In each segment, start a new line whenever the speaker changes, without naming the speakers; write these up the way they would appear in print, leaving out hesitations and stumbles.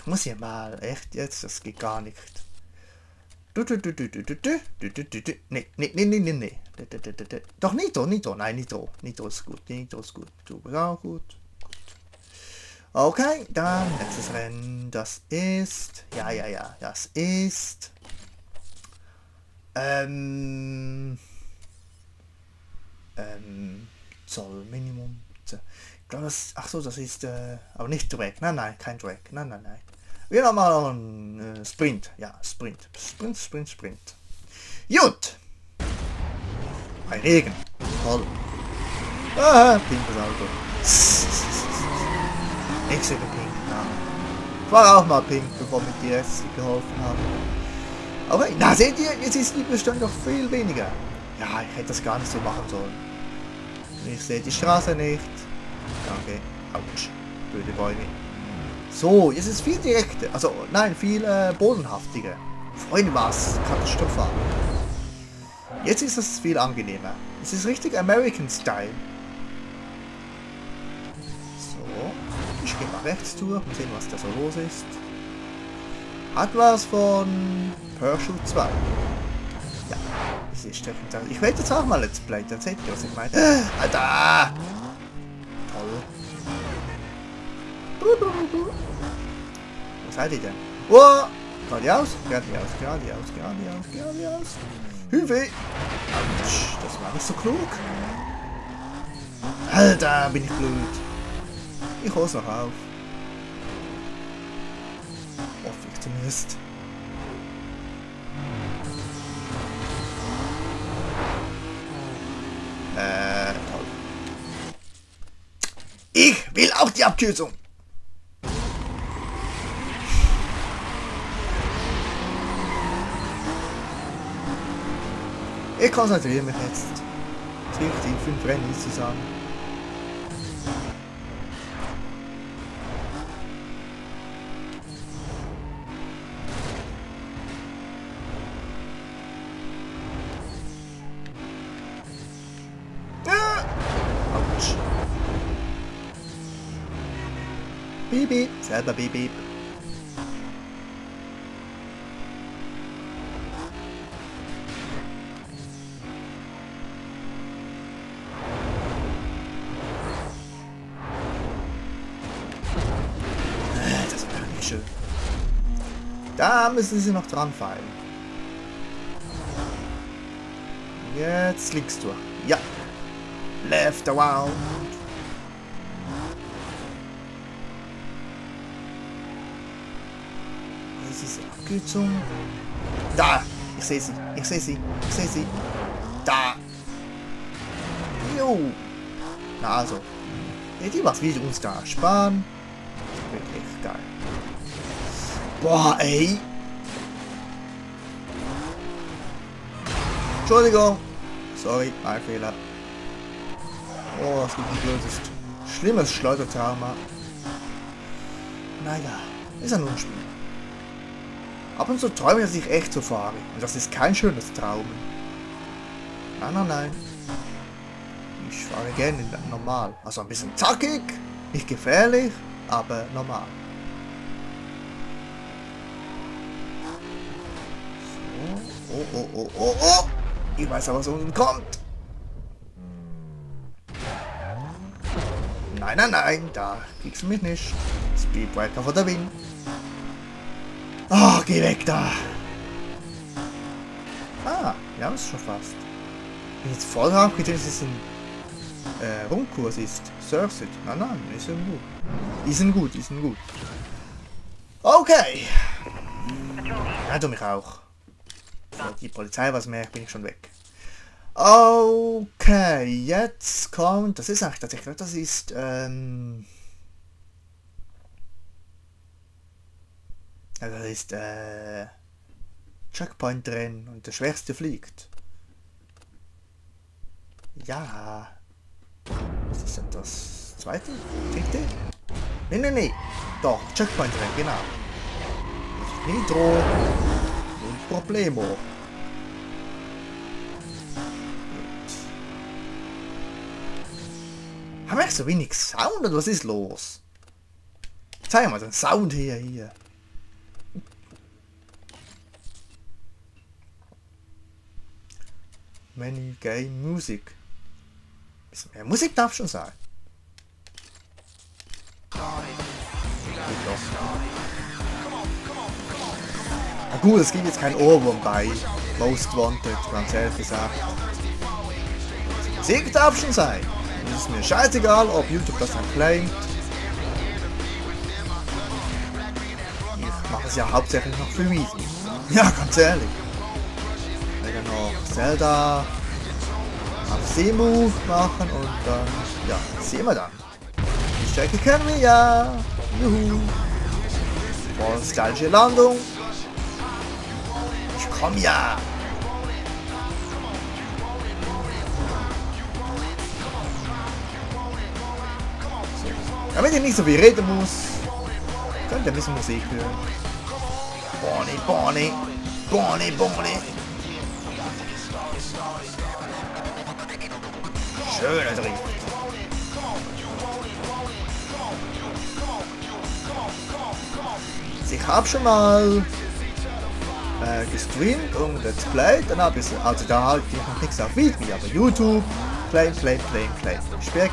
Ich muss hier mal, echt jetzt, das geht gar nicht. Nee. Doch Nitro, nein, Nitro ist gut, Nitro ist gut, Turbo ist auch gut. Okay, dann nächstes Rennen, das ist, das ist, Zollminimum. Ich glaube, das ist, aber nicht Drag, nein, kein Drag, nein. Wir haben mal einen Sprint, ja, Sprint. Gut! Ein Regen, toll. Pinkes Auto. Ich sehe pink, ja. Ich war auch mal pink, bevor wir dir jetzt geholfen haben. Aber, na seht ihr, jetzt ist die Bestand doch viel weniger. Ja, ich hätte das gar nicht so machen sollen. Ich sehe die Straße nicht. Danke. Autsch. Blöde Bäume. So, jetzt ist viel direkter. Also, nein, viel bodenhaftiger. Freunde, was? Katastrophal. Jetzt ist es viel angenehmer. Es ist richtig American Style. So. Ich gehe mal rechts durch und sehen, was da so los ist. Hat was von Pursuit 2. Ja, diese Strecken. Ich werde jetzt auch mal Let's Play, dann seht ihr, was ich meine. Alter! Toll. Wo seid ihr denn? Oh! Geradeaus. Hilfe! Autsch, das war nicht so klug. Alter, bin ich blöd. Ich hol's noch auf. Hoffe ich zumindest. Toll. Ich will auch die Abkürzung. Ich konzentriere mich jetzt. Es gibt die 5 Rennen zusammen. Autsch. Bibi, selber Bibi. Schön. Da müssen sie noch dran fallen. Jetzt liegst du. Ja. Left around. Was ist diese Abkürzung? Da. Ich sehe sie. Da. Jo. Na also. Die was will uns da sparen. Wirklich geil. Boah, ey. Entschuldigung. Sorry, mein Fehler. Oh, das gibt ein blödes, schlimmes Schleudertrauma. Naja, ist ja nur ein Spiel. Ab und zu träume ich, dass ich echt so fahre. Und das ist kein schönes Traum. Nein. Ich fahre gerne normal. Also ein bisschen zackig, nicht gefährlich, aber normal. Oh. Ich weiß aber, was unten kommt. Nein. Da kriegst du mich nicht. Speedbreaker vor der Win. Oh, geh weg da. Ah, ja, ist schon fast. Bin jetzt voll drauf gedacht, dass es ein Rundkurs ist. Surfsit. Nein, die sind gut. Okay. Ja, du mich auch. So, die Polizei was merkt, bin ich schon weg. Okay, jetzt kommt, das ist eigentlich tatsächlich, das ist, das ist, Checkpoint drin und der Schwächste fliegt. Ja. Was ist denn das? Zweite? Dritte? Nee. Doch, Checkpoint drin, genau. Nitro. Null Problemo. Haben wir echt so wenig Sound oder was ist los? Zeig mal den Sound hier. Menü, Game, Musik. Bisschen mehr Musik darf schon sein. Na gut, es gibt jetzt kein Ohrwurm bei Most Wanted, ganz ehrlich gesagt. Musik darf schon sein. Es ist mir scheißegal, ob YouTube das dann claimt. Ich mache es ja hauptsächlich noch für Videos. Ja, ganz ehrlich. Wenn wir noch Zelda auf Semu machen und dann, ja, sehen wir dann. Die Strecke kennen wir ja. Juhu. Voll stylische Landung. Ich komm ja. So. Damit ich nicht so viel reden muss, könnt ihr ein bisschen Musik hören. Bonnie, Bonnie, Bonnie, Bonnie. Schöner Drift. Ich habe schon mal gestreamt und Let's Play, dann habe ich, also da halt ich noch nichts auf Video, aber YouTube, Play. Gespielt.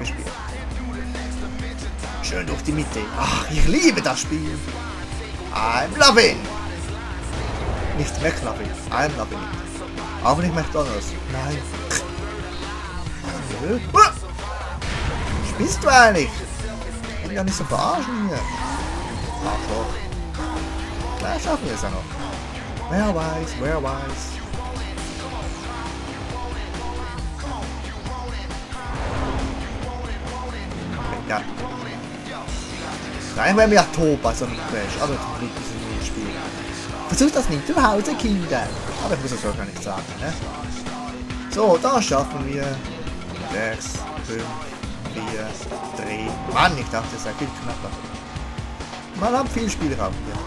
Schön durch die Mitte. Ach, ich liebe das Spiel. I'm loving. Nicht McLovin, I'm loving it. Aber nicht McDonald's. Nein. Spielst du eigentlich? Ich will ja nicht so verarschen hier. Arschloch. Klar schaffen wir es ja noch. Wer weiß. Ja. Nein, wenn wir ja tot bei so einem Crash, aber zum Glück ist es nur ein Spiel. Versucht das nicht zu Hause, Kinder. Aber ich muss es auch gar nicht sagen, ne? So, da schaffen wir 6, 5, 4, 3. Mann, ich dachte, es sei viel knapper. Man hat viel Spielraum hier.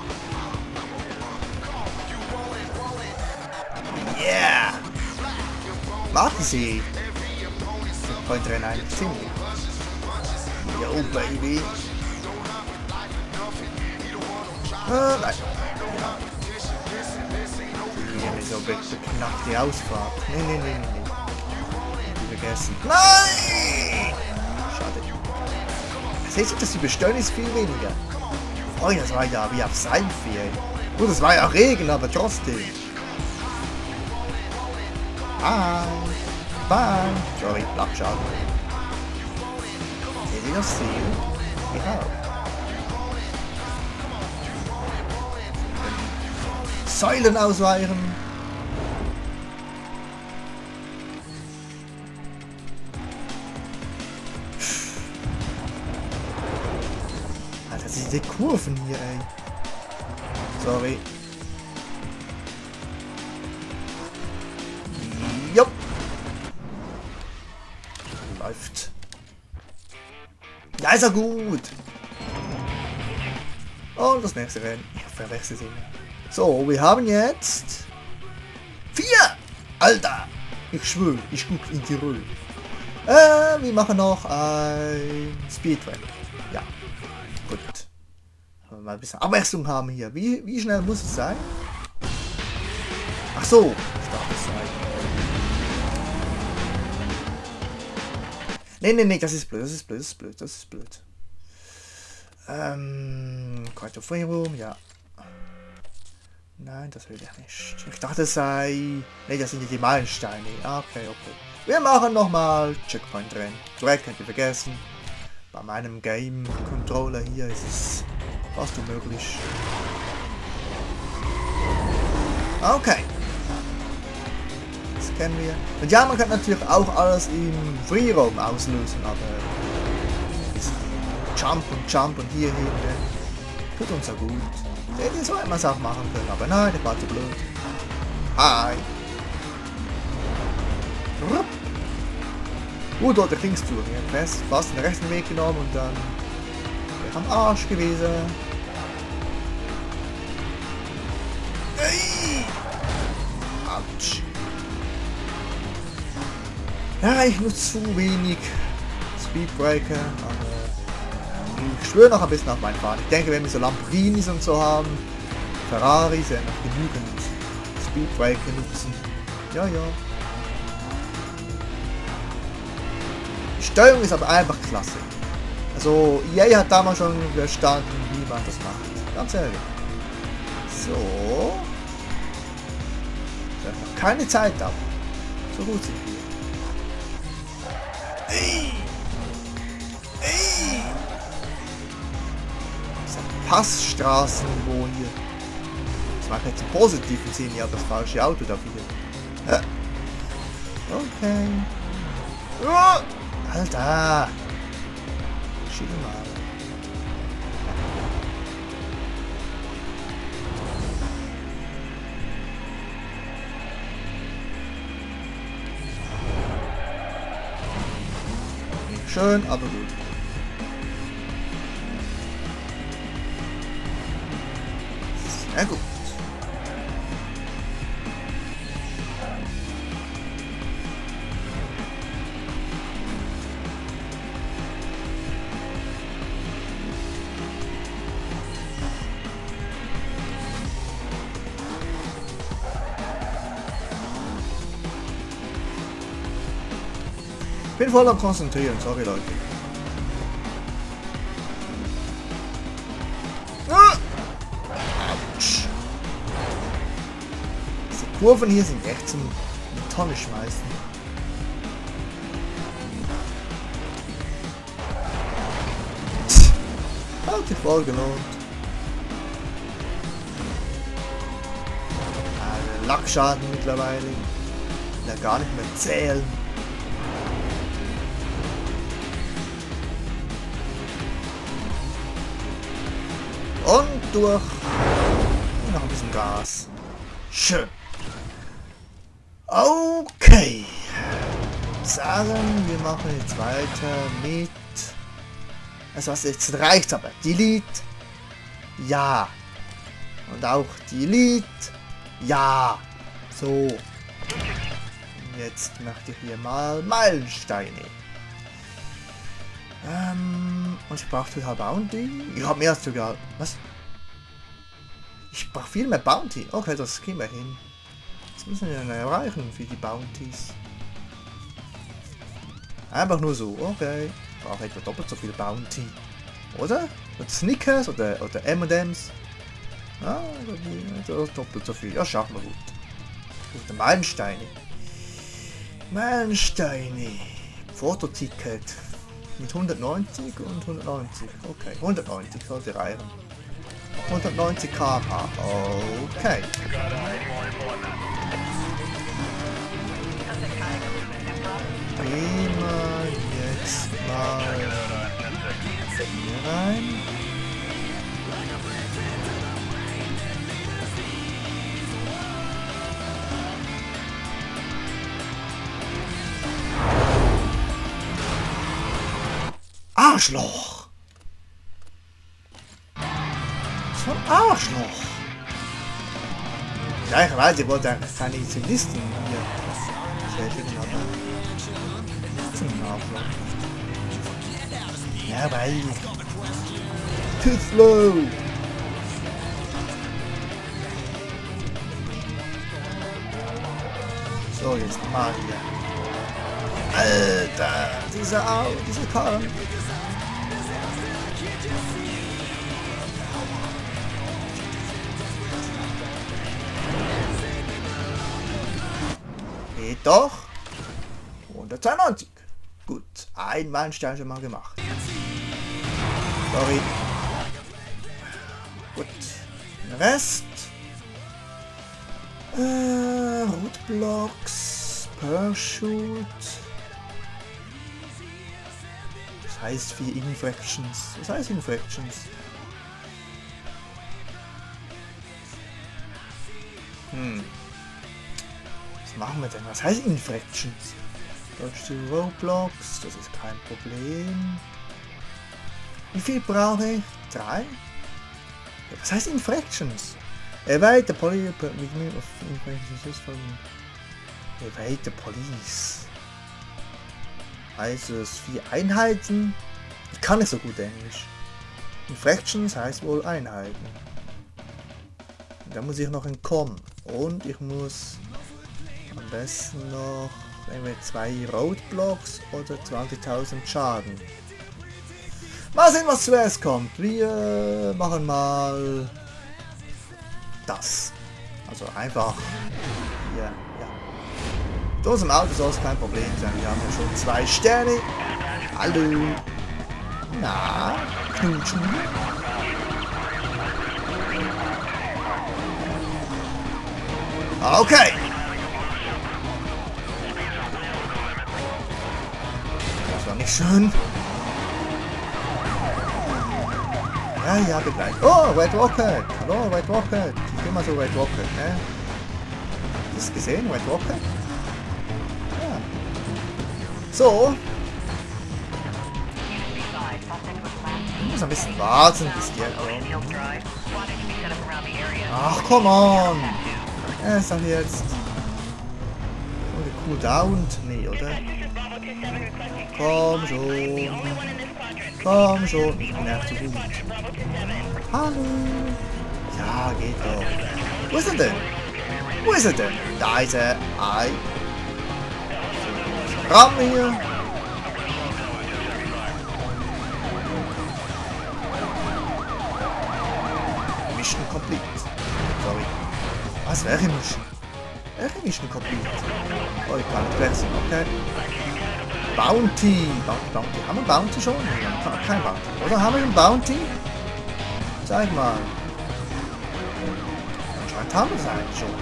Yeah! Warten Sie! Point Rennen eigentlich ziemlich. Yo, Baby! Nein. Ja. Hier ist so beknackte Ausfahrt. Nee. Die vergessen. Nein! Schade. Seht ihr, das Übersteuern ist viel weniger. Oh, das war ja wie auf Seife, ey. Gut, das war ja Regen, aber trotzdem. Bye. Sorry, Lackschaden. Seht ihr das sehen? Ich auch. Säulen ausweichen. Alter, diese Kurven hier, ey. Sorry. Jupp. Läuft. Ja, ist ja gut. Und das nächste Rennen. Ich verwechsel sie. So, wir haben jetzt 4! Alter! Ich schwöre, ich gucke in die Röhre. Wir machen noch ein Speedrun. Ja, gut. Mal ein bisschen Abwechslung haben hier. Wie schnell muss es sein? Ach so, ich darf es sein. Nee, das ist blöd. Quite of Freedom, ja. Nein, das will ich nicht. Ich dachte es sei... Ne, das sind ja die Meilensteine. Okay. Wir machen nochmal Checkpoint Rennen. Track könnt ihr vergessen. Bei meinem Game Controller hier ist es fast unmöglich. Okay. Das kennen wir. Und ja, man kann natürlich auch alles im Freeroam auslösen, aber... Jump und hier hin. Tut uns ja gut. Hätte so etwas auch machen können, aber nein, das war zu blöd. Hi! Gut, dort der Dings zu. Ich habe fast den rechten Weg genommen und dann wäre ich am Arsch gewesen. Hey! Autsch! Ja, ich nutze zu wenig Speedbreaker, aber ich schwöre noch ein bisschen auf meinen Fahren. Ich denke, wenn wir so Lamborghinis und so haben, Ferraris, werden noch genügend Speedbreaker nutzen. Ja. Die Steuerung ist aber einfach klasse. Also EA hat damals schon verstanden, wie man das macht. Ganz ehrlich. So. Ich habe noch keine Zeit ab. So gut sind wir. Ey! Ey! Das ist ein Passstraßenniveau hier. Das macht jetzt im positiven Sinn, ja, das falsche Auto dafür. Ja. Okay. Oh, Alter! Schieb mal. Schön, aber gut. Sehr gut. Ich bin voll am Konzentrieren, sorry Leute. Autsch. Diese Kurven hier sind echt zum in die Tonne schmeißen. Hat sich voll gelohnt. Lackschaden mittlerweile. Ja, gar nicht mehr zählen. Und durch. Und noch ein bisschen Gas. Schön. Okay. Sagen, wir machen jetzt weiter mit. Also was jetzt reicht aber. Delete. Ja. Und auch Delete. Ja. So. Und jetzt möchte ich hier mal Meilensteine. Und ich brauche total Bounty. Ich habe mehr als sogar. Was? Ich brauche viel mehr Bounty. Okay, das kriegen wir hin. Das müssen wir dann erreichen für die Bounties. Einfach nur so. Okay. Ich brauche etwa doppelt so viel Bounty. Oder? Oder Snickers oder M&M's. Ah, oder doppelt so viel. Ja, schaffen wir gut. Gute Meilensteine. Meilensteine. Fototicket. Mit 190 und 190. Okay, 190 sollte reichen. 190 km/h. Okay. Drehen wir jetzt mal hier rein. Arschloch! So ein Arschloch! Ja, ich weiß, ich wollte eigentlich keine Zivilisten hier schädigen, aber... Das ist ein Arschloch. Ja, weil... Too slow! So, jetzt mal hier. Alter! Diese Karren! Geht doch. 192. Gut. Ein Meilenstein schon mal gemacht. Sorry. Gut. Den Rest. Rootblocks. Parachute. Das heißt 4 Infractions. Was heißt Infractions? Was machen wir denn? Was heißt Infractions? Dodge to Roadblocks, das ist kein Problem. Wie viel brauche ich? 3? Was heißt Infractions? Evade the police with me of infractions from evade the police. Also es 4 Einheiten. Ich kann nicht so gut Englisch. Infractions heißt wohl Einheiten. Da muss ich noch entkommen. Und ich muss am besten noch Entweder 2 Roadblocks oder 20.000 Schaden. Mal sehen, was zuerst kommt. Wir machen mal das. Also einfach hier, ja. Mit unserem Auto soll es kein Problem sein. Wir haben ja schon 2 Sterne. Hallo. Na, knutschen. Okay. Das war nicht schön. Ja, begleitet. Oh, Red Rocket. Hallo, Red Rocket. Ich bin mal so Red Rocket, ne? Hast du gesehen, Red Rocket? Ja. So. Ich muss ein bisschen warten, bis die kommt. Ach, come on. Er ist doch jetzt... Oder Cooldown? Nee, oder? Komm schon. Komm schon. Ich nerv zu gut. Hallo. Ja, geht doch. Wo ist er denn? Wo ist er denn? Da ist er. Ei. Ramm hier. Mission complete. Sorry. Was wäre Mission? Wäre Mission complete? Oh, ich kann nicht wechseln, okay. Bounty. Bounty. Haben wir Bounty schon? Nein, kein Bounty. Oder haben wir einen Bounty? Zeig mal. Anscheinend haben wir es eigentlich schon.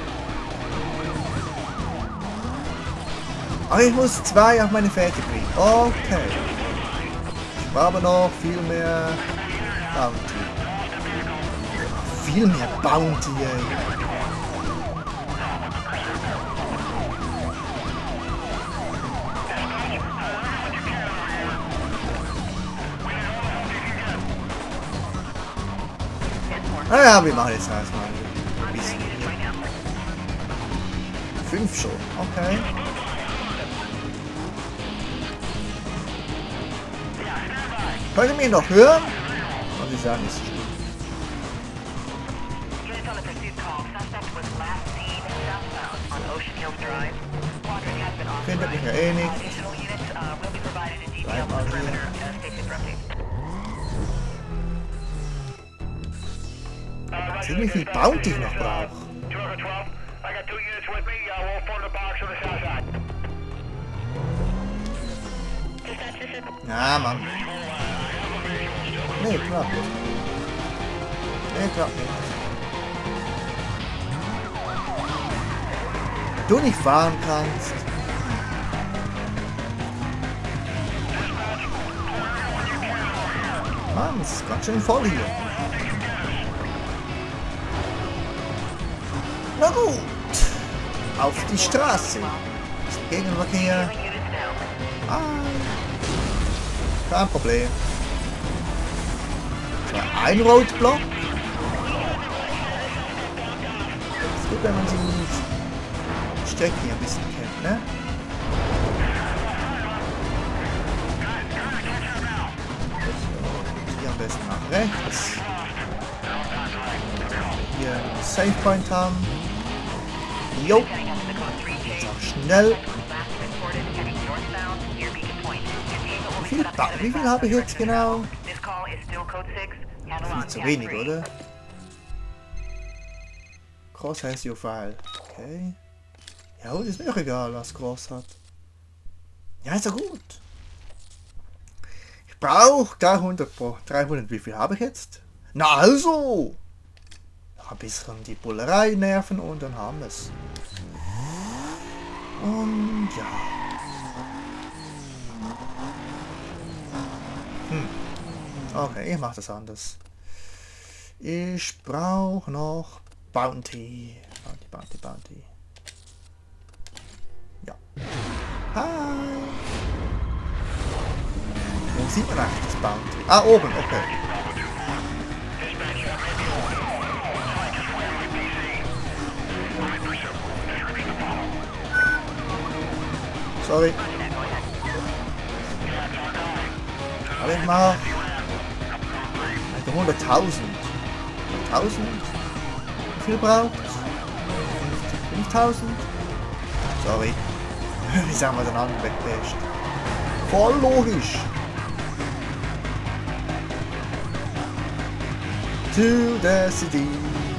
Aber ich muss 2 auf meine Fähigkeit kriegen. Okay. Ich brauche aber noch viel mehr Bounty. Viel mehr Bounty, ey. Naja, wir machen jetzt erstmal ein bisschen. 5 schon, okay. Könnt ihr mich noch hören? Und ich sagen, ist schlimm. Findet mich ja eh nicht. Bleib mal hier. Sehen, wie viel Bounty ich noch brauche. Ja, Mann. Nee, klappt nicht. Nee, klappt nicht. Wenn du nicht fahren kannst. Mann, es ist ganz schön voll hier. Na gut, auf die Straße. Gegenverkehr. Ah, kein Problem. So, ein Roadblock. Ist gut, wenn man die Strecke hier ein bisschen kennt, ne? Hier am besten nach rechts. Hier einen Save Point haben. Jo. Jetzt auch schnell. Wie viel habe ich jetzt genau? Viel zu wenig, oder? Cross has your file. Okay. Ja, ist mir auch egal, was Cross hat. Ja, ist ja gut. Ich brauche 300 Pro. 300, wie viel habe ich jetzt? Na also! Ein bisschen die Bullerei nerven und dann haben wir es. Und ja. Okay, ich mache das anders. Ich brauche noch Bounty. Bounty. Ja. Hi. Wo sieht man eigentlich das Bounty? Ah, oben, okay. Sorry. Aber ich mach 100.000. 100.000? Wie viel braucht? 5.000? Sorry. Wie sagen wir den anderen wegbasht? Voll logisch. To the city.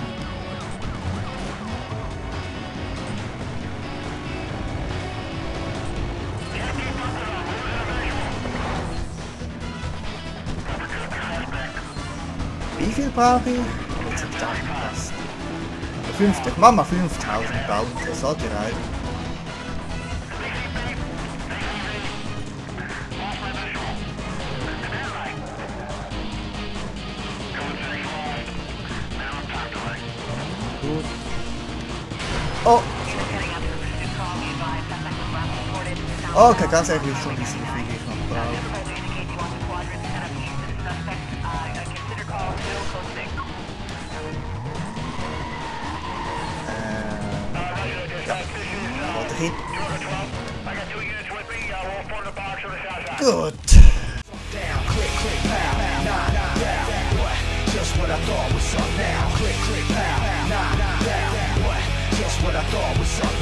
Wie viel brauche ich? Jetzt habe ich da gepasst. 50, Mama 5000 bauen, das sollte reichen. Gut. Oh! Okay, ganz ehrlich, schon ein bisschen viel ich noch brauche. Gut. Just what I thought was up now. Click, click, pow. Just what I thought was up